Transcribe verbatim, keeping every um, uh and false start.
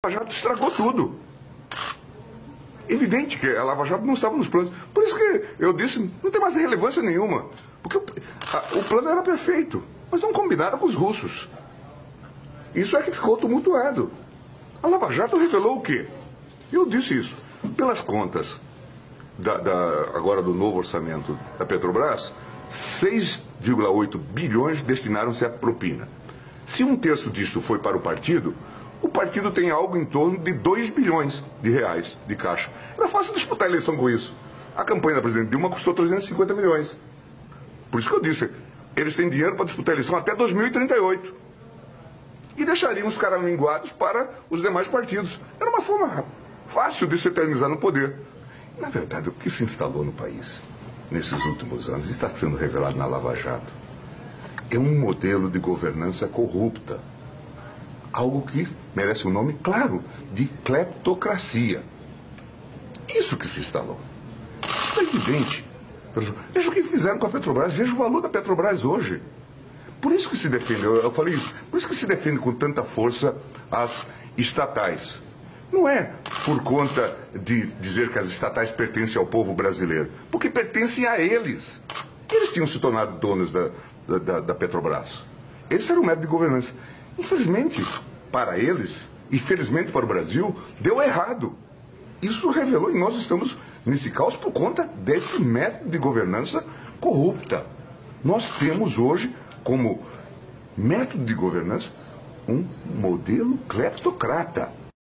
Lava Jato estragou tudo. Evidente que a Lava Jato não estava nos planos. Por isso que eu disse, não tem mais relevância nenhuma. Porque o, a, o plano era perfeito. Mas não combinaram com os russos. Isso é que ficou tumultuado. A Lava Jato revelou o quê? Eu disse isso. Pelas contas da, da, agora do novo orçamento da Petrobras, seis vírgula oito bilhões destinaram-se à propina. Se um terço disto foi para o partido, o partido tem algo em torno de dois bilhões de reais de caixa. Era fácil disputar a eleição com isso. A campanha da presidente Dilma custou trezentos e cinquenta milhões. Por isso que eu disse, eles têm dinheiro para disputar a eleição até dois mil e trinta e oito. E deixariam os caras minguados para os demais partidos. Era uma forma fácil de se eternizar no poder. Na verdade, o que se instalou no país nesses últimos anos, está sendo revelado na Lava Jato, é um modelo de governança corrupta. Algo que merece um nome claro, de cleptocracia. Isso que se instalou. Isso é evidente. Veja o que fizeram com a Petrobras, veja o valor da Petrobras hoje. Por isso que se defende, eu, eu falei isso, por isso que se defende com tanta força as estatais. Não é por conta de dizer que as estatais pertencem ao povo brasileiro, porque pertencem a eles. Eles tinham se tornado donos da, da, da Petrobras. Esse era o método de governança. Infelizmente, para eles, e felizmente para o Brasil, deu errado. Isso revelou, e nós estamos nesse caos por conta desse método de governança corrupta. Nós temos hoje, como método de governança, um modelo cleptocrata.